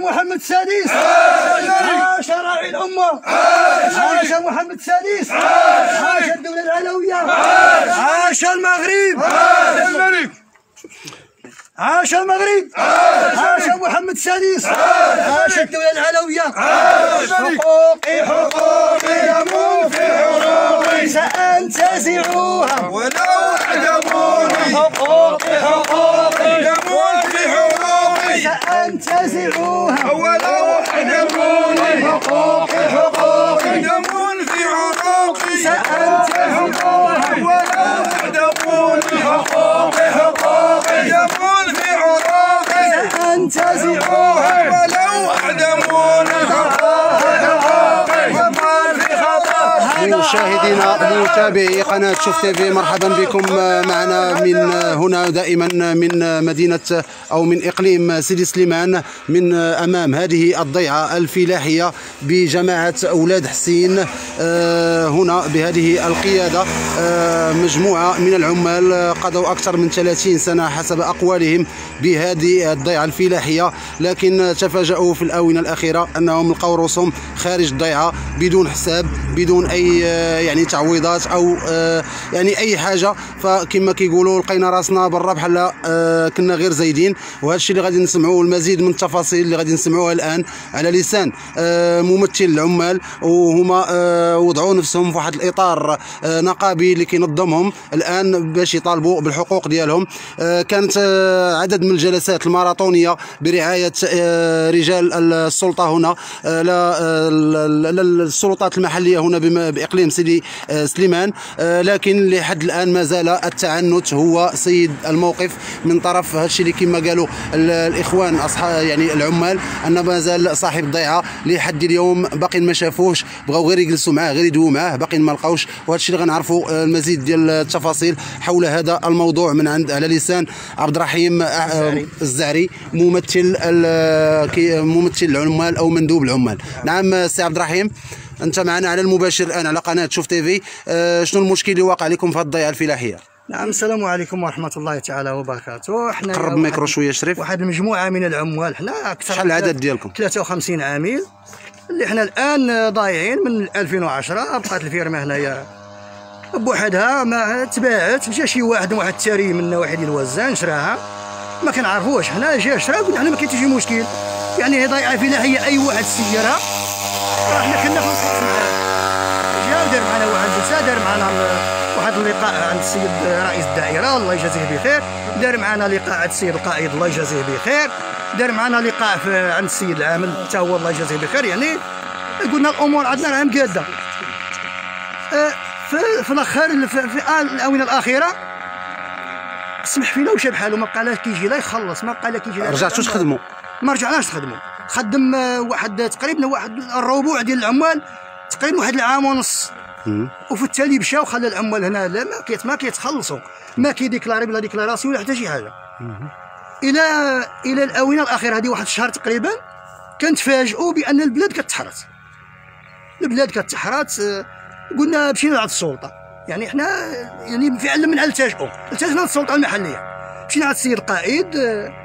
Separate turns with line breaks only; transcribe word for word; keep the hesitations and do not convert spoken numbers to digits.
محمد السادس، عاش راعي الأمة، عاش محمد السادس، عاش الدولة العلوية، عاش المغرب، عاش المغرب، عاش محمد السادس، عاش الدولة العلوية. حقوقي حقوقي دم في عروقي سأنتزعها ولو عدموني. حقوقي حقوقي دم في عروقي سأنتزعها ولو عدموني. حقوقي حقوقي دم في عروقي سأنتزعها ولو عدموني. حقوقي حقوقي دم انتزعوها ولو اعدمونا.
مشاهدينا متابعي قناة شوف تيفي، مرحبا بكم معنا من هنا دائما من مدينة أو من إقليم سيدي سليمان، من أمام هذه الضيعة الفلاحية بجماعة أولاد حسين. هنا بهذه القيادة مجموعة من العمال قضوا أكثر من ثلاثين سنة حسب أقوالهم بهذه الضيعة الفلاحية، لكن تفاجؤوا في الآونة الأخيرة أنهم لقوا رؤوسهم خارج الضيعة بدون حساب، بدون أي يعني تعويضات او يعني اي حاجه. فكما كيقولوا لقينا راسنا برا بحال كنا غير زايدين. وهذا الشيء اللي غادي نسمعوه المزيد من التفاصيل اللي غادي نسمعوها الان على لسان ممثل العمال، وهما وضعوا نفسهم في واحد الاطار نقابي اللي كينظمهم الان باش يطالبوا بالحقوق ديالهم. كانت عدد من الجلسات الماراثونيه برعايه رجال السلطه هنا، السلطات المحليه هنا بإقليم سيدي سليمان، لكن لحد الآن ما زال التعنت هو سيد الموقف من طرف هذا الشيء اللي كما قالوا الإخوان أصحاب يعني العمال، أن ما زال صاحب الضيعة لحد اليوم باقي ما شافوهش، بغاو غير يجلسوا معاه غير يدووا معاه، باقي ما لقاوش. وهذا الشيء اللي غنعرفوا المزيد ديال التفاصيل حول هذا الموضوع من عند على لسان عبد الرحيم الزعري ممثل ممثل العمال أو مندوب العمال. نعم سي عبد الرحيم، انت معنا على المباشر الان على قناه شوف تيفي. أه شنو المشكل اللي واقع لكم في الضيعه الفلاحيه؟
نعم، السلام عليكم ورحمه الله تعالى وبركاته. حنا
قرب الميكرو شويه شريف.
واحد المجموعه من العمال، حنا اكثر.
شحال العدد ديالكم؟
ثلاثة وخمسين عامل اللي حنا الان ضايعين من ألفين وعشرة. بقات الفيرما هنايا بوحدها، ما تباعت. مشى شي واحد واحد التاري من واحد الوزان شراها، ما كنعرفوش حنا، جا شرا قلنا حنا ما كاين حتى شي مشكل، يعني ضيعه فلاحيه اي واحد سيرها. حنا كنا خمسة جا ودار معنا واحد الجلسه، دار معنا واحد اللقاء عند السيد رئيس الدائره الله يجازيه بخير، دار معنا لقاء عند السيد القائد الله يجازيه بخير، دار معنا لقاء عند السيد العامل حتى هو الله يجازيه بخير. يعني قلنا الامور عندنا راها مقاده. في, في الاخر في, في الاونه الاخيره سمح فينا وشا بحالو، ما بقى لا كيجي لا يخلص، ما بقى لا كيجي لا.
رجعتوا تخدموا؟
ما رجعناش نخدموا. خدم واحد تقريبا واحد الربوع ديال العمال، تقريبا واحد العام ونص، وفي التالي مشى وخلى العمال هنا لا ما كيت ما كيتخلصوا، ما كيديكلاري بلا ديكلاراسيون ولا حتى شي حاجه. الى الى الاونه الاخيره هذه واحد الشهر تقريبا كنتفاجئوا بان البلاد كتحرت، البلاد كتحرت. قلنا مشينا لعند السلطه، يعني حنا يعني فعلا من التجؤوا التجأنا للسلطه المحليه. مشينا عند السيد القائد،